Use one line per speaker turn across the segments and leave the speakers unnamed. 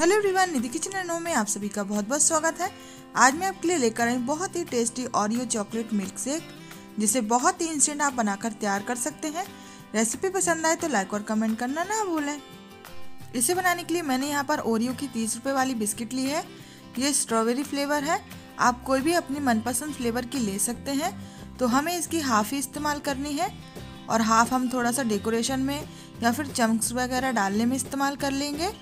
Hello everyone, Nidhi kitchen and home में आप सभी का बहुत बहुत स्वागत है। आज मैं आपके लिए लेकर आई बहुत ही tasty Oreo chocolate milkshake, जिसे बहुत ही इंस्टेंट आप बनाकर तैयार कर सकते हैं। रेसिपी पसंद आए तो लाइक और कमेंट करना ना भूलें। इसे बनाने के लिए मैंने यहाँ पर ओरियो की 30 रुपये वाली बिस्किट ली है। ये स्ट्रॉबेरी फ्लेवर है, आप कोई भी अपनी मनपसंद फ्लेवर की ले सकते हैं। तो हमें इसकी हाफ ही इस्तेमाल करनी है और हाफ हम थोड़ा सा डेकोरेशन में या फिर चंक्स वगैरह डालने में इस्तेमाल कर लेंगे।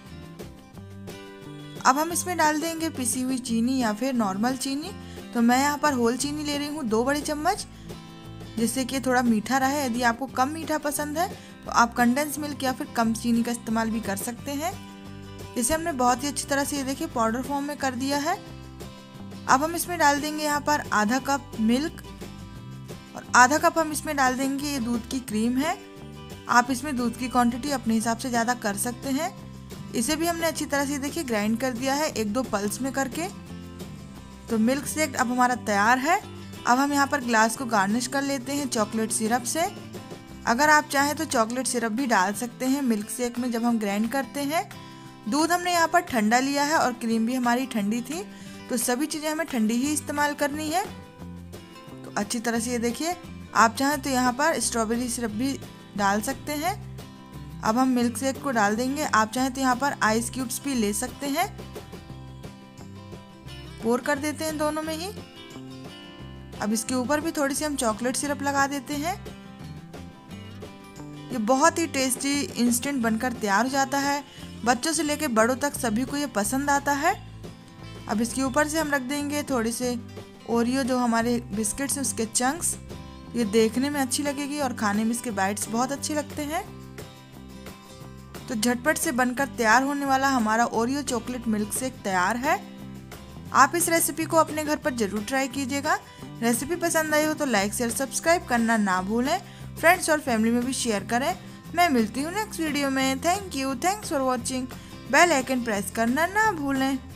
अब हम इसमें डाल देंगे पिसी हुई चीनी या फिर नॉर्मल चीनी। तो मैं यहाँ पर होल चीनी ले रही हूँ 2 बड़े चम्मच, जिससे कि थोड़ा मीठा रहे। यदि आपको कम मीठा पसंद है तो आप कंडेंस मिल्क या फिर कम चीनी का इस्तेमाल भी कर सकते हैं। इसे हमने बहुत ही अच्छी तरह से ये देखिए पाउडर फॉर्म में कर दिया है। अब हम इसमें डाल देंगे यहाँ पर आधा कप मिल्क और आधा कप हम इसमें डाल देंगे ये दूध की क्रीम है। आप इसमें दूध की क्वांटिटी अपने हिसाब से ज़्यादा कर सकते हैं। इसे भी हमने अच्छी तरह से देखिए ग्राइंड कर दिया है 1-2 पल्स में करके। तो मिल्क शेक अब हमारा तैयार है। अब हम यहाँ पर ग्लास को गार्निश कर लेते हैं चॉकलेट सिरप से। अगर आप चाहें तो चॉकलेट सिरप भी डाल सकते हैं मिल्क शेक में जब हम ग्राइंड करते हैं। दूध हमने यहाँ पर ठंडा लिया है और क्रीम भी हमारी ठंडी थी, तो सभी चीज़ें हमें ठंडी ही इस्तेमाल करनी है। तो अच्छी तरह से ये देखिए, आप चाहें तो यहाँ पर स्ट्रॉबेरी सिरप भी डाल सकते हैं। अब हम मिल्क शेक को डाल देंगे। आप चाहें तो यहाँ पर आइस क्यूब्स भी ले सकते हैं। पोर कर देते हैं दोनों में ही। अब इसके ऊपर भी थोड़ी सी हम चॉकलेट सिरप लगा देते हैं। ये बहुत ही टेस्टी इंस्टेंट बनकर तैयार हो जाता है। बच्चों से लेकर बड़ों तक सभी को ये पसंद आता है। अब इसके ऊपर से हम रख देंगे थोड़ी से ओरियो, जो हमारे बिस्किट्स हैं उसके चंक्स। ये देखने में अच्छी लगेगी और खाने में इसके बाइट्स बहुत अच्छे लगते हैं। तो झटपट से बनकर तैयार होने वाला हमारा ओरियो चॉकलेट मिल्क शेक तैयार है। आप इस रेसिपी को अपने घर पर जरूर ट्राई कीजिएगा। रेसिपी पसंद आई हो तो लाइक शेयर सब्सक्राइब करना ना भूलें। फ्रेंड्स और फैमिली में भी शेयर करें। मैं मिलती हूँ नेक्स्ट वीडियो में। Thanks for watching. Bell icon press करना ना भूलें।